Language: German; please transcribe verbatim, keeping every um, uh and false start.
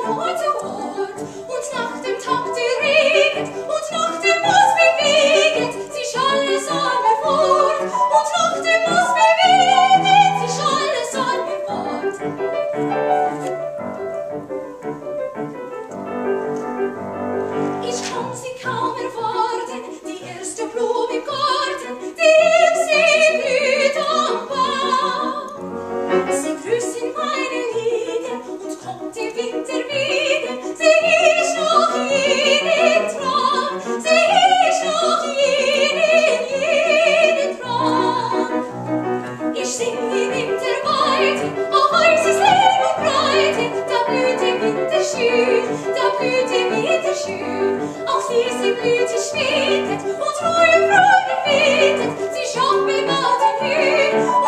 Ort zu Ort, und nach dem Tag, der reget, und nach dem Moos beweget, sich alles an mir fort, und nach dem Moos beweget, sich alles an mir fort. Ich kann sie kaum erwarten, die erste Blume im Garten, die im See blüht am Baum. Sie grüßt in meine Lieder und kommt im Winter wieder, seh ich noch jeden Traum, seh ich noch jeden, jeden Traum. Ich sing im Winter weiter, auf weißes Leben und Breite, da blüht im Winter schön, da blüht im Winter schön. Auf diese Blüte schwetet und Ruhe und Freude betet, sie schaut mir bald in Höhe.